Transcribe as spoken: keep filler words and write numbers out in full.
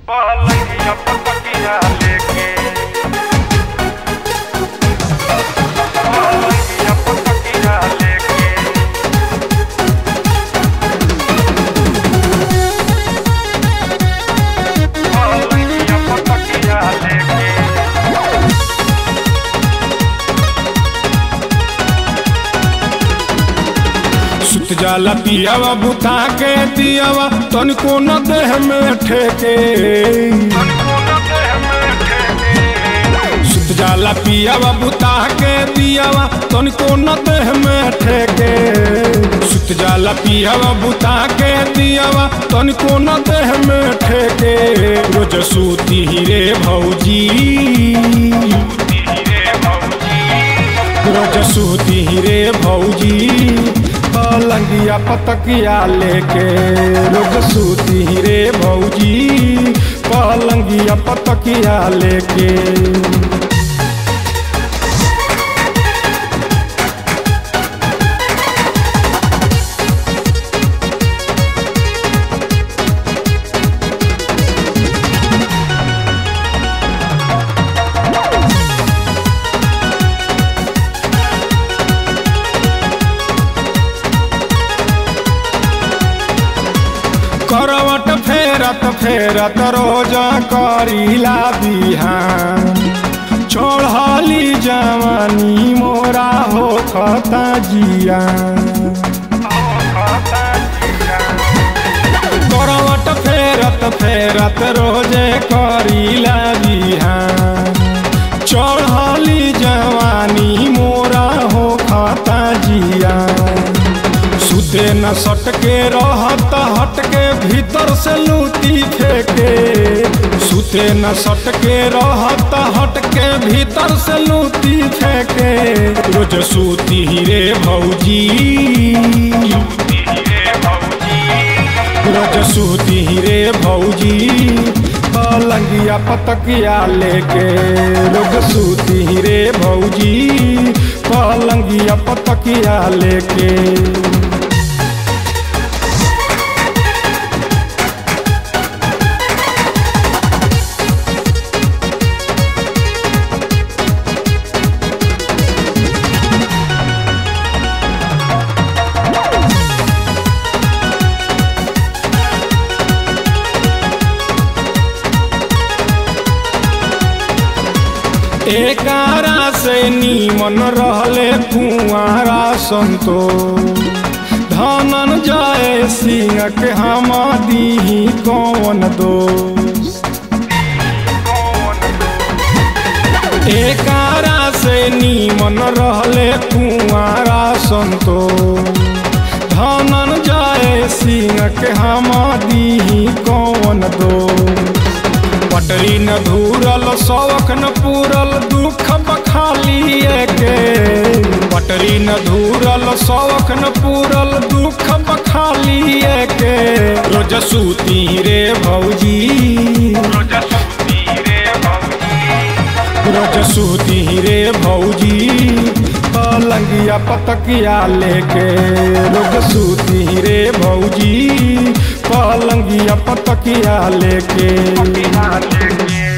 पलंगिया पतकिया लेके पलंगिया पतकिया लेके पलंगिया पतकिया लेके सुत जाला पियावा बुता के दियावा तनिको न देह में ठेके सुत जाला पियावा बुता के दियावा तनिको न देह में ठेके सुत जाला पियावा बुता के दियावा तनिको न देह में ठेके रोज सूती रे भौजी रोज सूती रे भौजी पलंगिया पतकिया लेके रोज सूती रे भौजी पलंगिया पतकिया लेके करवट फेरत फेरत रोजा करीला बिहान छोड़ली जवानी मोरा हो खता जिया करवट फेरत फेरत रोजे करीला बिहान छोड़ली जवानी मोरा हो खता जिया सुते न सटके रहत हटके भीतर से लूटी फेंके सुते न सटके रहत हटके भीतर से लूटी फेंके रोज सूती रे भौजी रोज सूती रे भौजी पलंगिया पतकिया लेके रोज सूती रे भौजी पलंगिया पतकिया लेके एकारा से नीमन रहले कुंवारा संतो धनंजय सिंह के हम दीही कौन दोष एकारा से नीमन रहले कुंवारा संतो धनंजय सिंह के हम दीही कौन दोष पटरी न धूरल शौक न पूरल दुख बखालिए के पटरी न धूरल शौक न पूरल दुख बखालिए के रोज सूती रे भौजी रोज सूती रे भौजी पलंगिया पतकिया लेके रोज सूती रे भौजी पलंगिया पतकिया लेके।